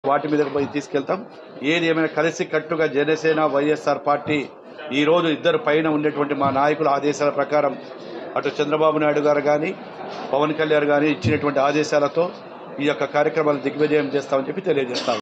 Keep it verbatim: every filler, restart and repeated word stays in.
వాటి మీద పోయి తీసుకెళ్తాం. ఏది ఏమైనా కలిసి కట్టుగా జనసేన వైఎస్ఆర్ పార్టీ ఈరోజు ఇద్దరు పైన ఉండేటువంటి మా నాయకుల ఆదేశాల ప్రకారం అటు చంద్రబాబు నాయుడు గారు కానీ పవన్ కళ్యాణ్ కానీ ఇచ్చినటువంటి ఆదేశాలతో ఈ యొక్క కార్యక్రమాలు దిగ్విజయం చేస్తామని చెప్పి తెలియజేస్తాం.